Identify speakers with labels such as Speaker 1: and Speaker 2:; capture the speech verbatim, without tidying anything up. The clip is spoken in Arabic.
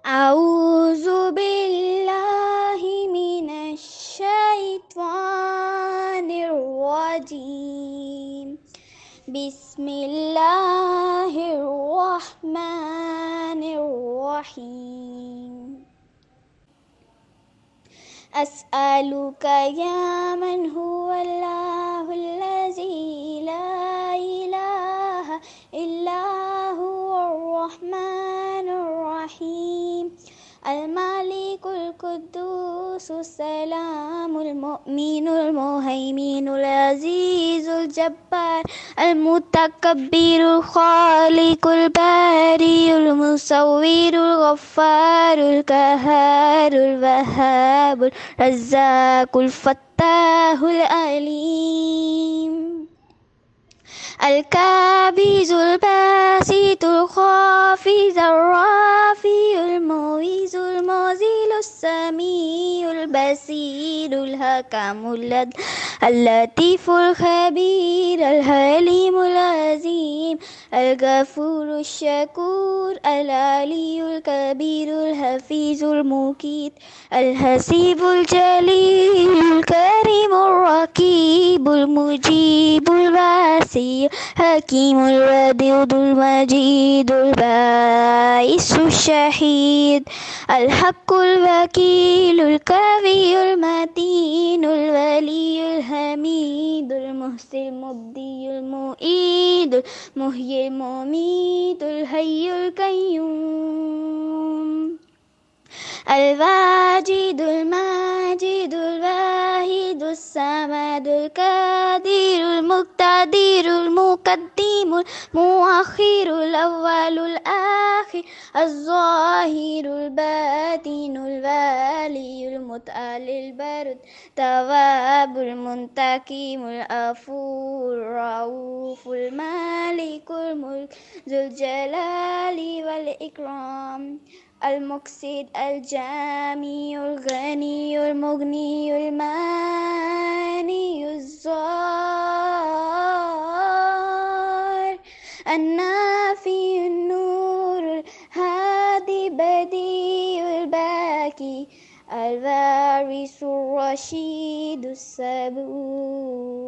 Speaker 1: أعوذ بالله من الشيطان الرجيم. بسم الله الرحمن الرحيم. أسألك يا من هو الله الذي لا إله إلا هو الرحمن الرحيم الملك القدوس السلام المؤمن المهيمن العزيز الجبار المتكبر الخالق البارئ المصور الغفار القهار الوهاب الرزاق الفتاح العليم الكابز الباسط الخافض الرافع المعز المذل السميع البصير الحكم اللطيف الخبير الحليم العظيم الغفور الشكور العلي الكبير الحفيظ المقيت الحسيب الجليل الكريم الرقيب المجيب الواسع حكيم الودود المجيد البائس الشهيد الحق الوكيل القوي المتين الولي الحميد المحسن المبدي المعيد المحيي المميت الحي القيوم الواجد الماجد الواحد الصمد القادر المقتدر المقدم المؤخر الأول الآخر الظاهر الباطن الوالي المتعالي البارد التواب المنتقم العفو الرؤوف المالك الملك ذو الجلال والإكرام المقصد الجامع الغني المغني المانع الضار النافي النور الهادي بديع الباقي الوارث الرشيد الصبور.